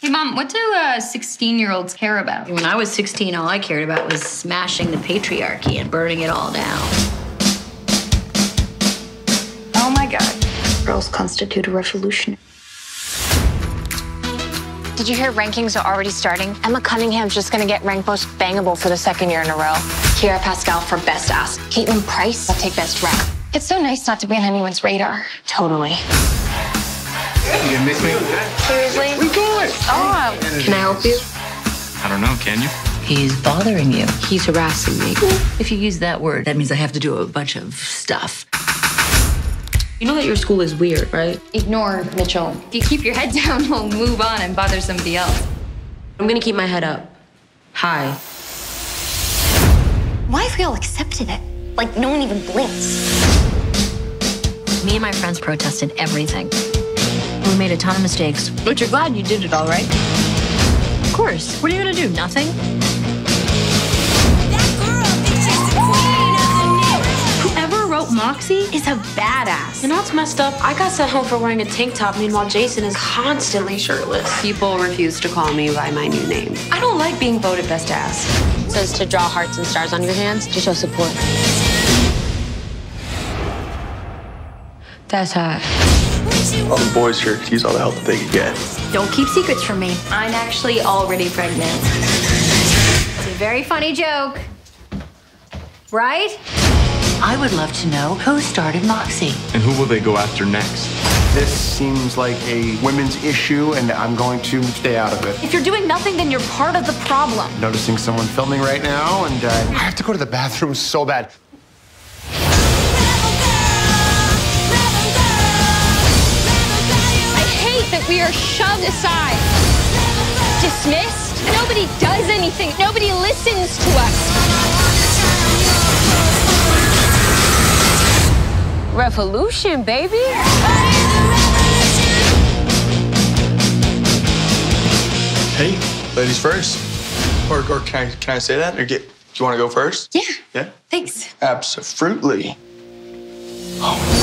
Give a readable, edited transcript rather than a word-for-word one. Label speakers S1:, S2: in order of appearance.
S1: Hey, Mom, what do 16-year-olds care about?
S2: When I was 16, all I cared about was smashing the patriarchy and burning it all down.
S1: Oh, my God.
S2: Girls constitute a revolution.
S3: Did you hear rankings are already starting? Emma Cunningham's just gonna get ranked most bangable for the second year in a row. Kiera Pascal for best ass. Caitlin Price will take best rap. It's so nice not to be on anyone's radar. Totally.
S4: You gonna miss me?
S3: Seriously?
S4: We going?
S3: Oh.
S2: Can I help you?
S4: I don't know, can you?
S5: He's bothering you.
S2: He's harassing me.
S5: If you use that word, that means I have to do a bunch of stuff. You know that your school is weird, right?
S1: Ignore Mitchell. If you keep your head down, he'll move on and bother somebody else.
S2: I'm gonna keep my head up. High.
S3: Why have we all accepted it? Like no one even blinks.
S5: Me and my friends protested everything. We made a ton of mistakes, but you're glad you did it all right. Of course. What are you gonna do? Nothing?
S6: Whoever wrote Moxie is a badass.
S7: You know what's messed up? I got sent home for wearing a tank top, meanwhile Jason is constantly shirtless.
S8: People refuse to call me by my new name. I don't like being voted best ass.
S3: It says to draw hearts and stars on your hands to show support.
S2: That's hot.
S9: All the boys here could use all the help that they could get.
S6: Don't keep secrets from me.
S1: I'm actually already pregnant.
S6: It's a very funny joke. Right?
S5: I would love to know who started Moxie.
S4: And who will they go after next?
S9: This seems like a women's issue, and I'm going to stay out of it.
S6: If you're doing nothing, then you're part of the problem.
S9: Noticing someone filming right now, and I have to go to the bathroom so bad.
S3: That we are shoved aside, dismissed. Nobody does anything. Nobody listens to us.
S8: Revolution, baby.
S9: Hey, ladies first. Or can I say that? Or do you want to go first?
S1: Yeah.
S9: Yeah?
S1: Thanks.
S9: Absolutely. Oh.